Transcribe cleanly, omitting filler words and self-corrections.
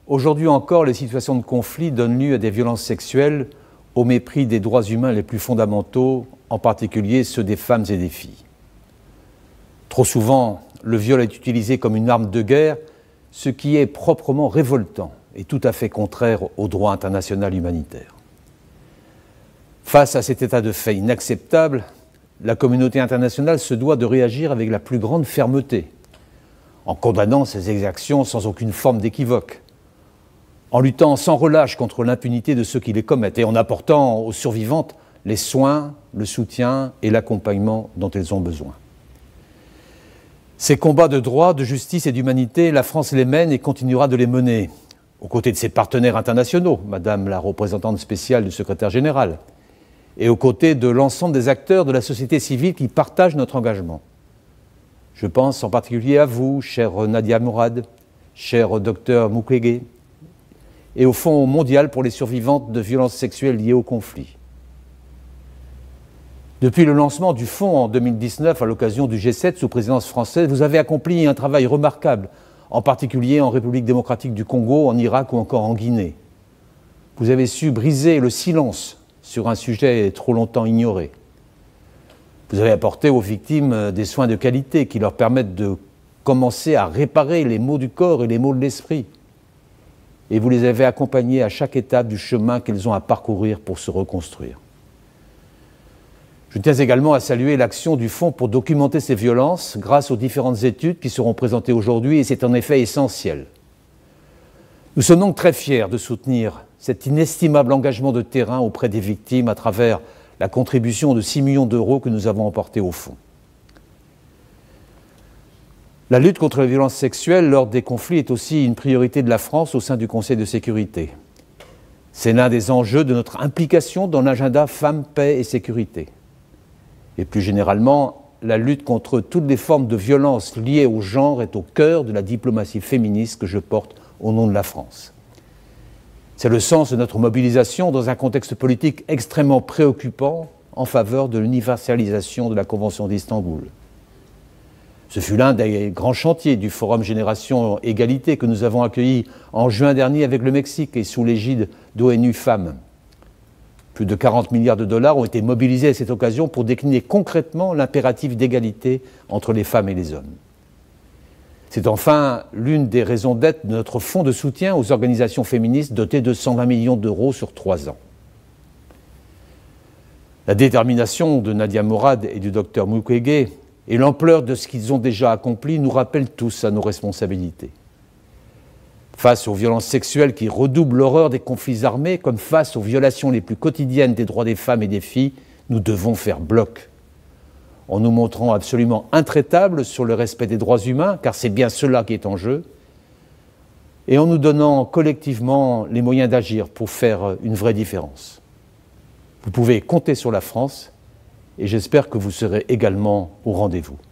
Aujourd'hui encore, les situations de conflit donnent lieu à des violences sexuelles au mépris des droits humains les plus fondamentaux, en particulier ceux des femmes et des filles. Trop souvent, le viol est utilisé comme une arme de guerre, ce qui est proprement révoltant et tout à fait contraire au droit international humanitaire. Face à cet état de fait inacceptable, la communauté internationale se doit de réagir avec la plus grande fermeté, en condamnant ces exactions sans aucune forme d'équivoque, en luttant sans relâche contre l'impunité de ceux qui les commettent et en apportant aux survivantes les soins, le soutien et l'accompagnement dont elles ont besoin. Ces combats de droit, de justice et d'humanité, la France les mène et continuera de les mener, aux côtés de ses partenaires internationaux, Madame la représentante spéciale du secrétaire général, et aux côtés de l'ensemble des acteurs de la société civile qui partagent notre engagement. Je pense en particulier à vous, chère Nadia Mourad, cher docteur Mukwege, et au Fonds mondial pour les survivantes de violences sexuelles liées au conflit. Depuis le lancement du fonds en 2019, à l'occasion du G7 sous présidence française, vous avez accompli un travail remarquable, en particulier en République démocratique du Congo, en Irak ou encore en Guinée. Vous avez su briser le silence sur un sujet trop longtemps ignoré. Vous avez apporté aux victimes des soins de qualité qui leur permettent de commencer à réparer les maux du corps et les maux de l'esprit. Et vous les avez accompagnées à chaque étape du chemin qu'elles ont à parcourir pour se reconstruire. Je tiens également à saluer l'action du Fonds pour documenter ces violences grâce aux différentes études qui seront présentées aujourd'hui et c'est en effet essentiel. Nous sommes donc très fiers de soutenir cet inestimable engagement de terrain auprès des victimes à travers la contribution de 6 millions d'euros que nous avons apportée au Fonds. La lutte contre les violences sexuelles lors des conflits est aussi une priorité de la France au sein du Conseil de sécurité. C'est l'un des enjeux de notre implication dans l'agenda Femmes, Paix et Sécurité. Et plus généralement, la lutte contre toutes les formes de violence liées au genre est au cœur de la diplomatie féministe que je porte au nom de la France. C'est le sens de notre mobilisation dans un contexte politique extrêmement préoccupant en faveur de l'universalisation de la Convention d'Istanbul. Ce fut l'un des grands chantiers du Forum Génération Égalité que nous avons accueilli en juin dernier avec le Mexique et sous l'égide d'ONU Femmes. Plus de 40 milliards de dollars ont été mobilisés à cette occasion pour décliner concrètement l'impératif d'égalité entre les femmes et les hommes. C'est enfin l'une des raisons d'être de notre fonds de soutien aux organisations féministes doté de 120 millions d'euros sur 3 ans. La détermination de Nadia Mourad et du docteur Mukwege et l'ampleur de ce qu'ils ont déjà accompli nous rappellent tous à nos responsabilités. Face aux violences sexuelles qui redoublent l'horreur des conflits armés, comme face aux violations les plus quotidiennes des droits des femmes et des filles, nous devons faire bloc. En nous montrant absolument intraitables sur le respect des droits humains, car c'est bien cela qui est en jeu, et en nous donnant collectivement les moyens d'agir pour faire une vraie différence. Vous pouvez compter sur la France, et j'espère que vous serez également au rendez-vous.